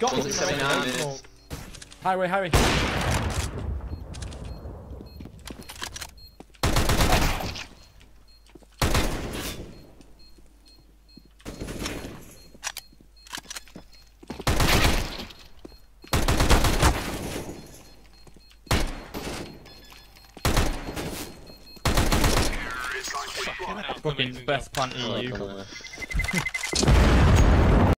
got Was to it be 79 my minutes? Highway, highway. Fucking best punt Oh, EU. I don't know.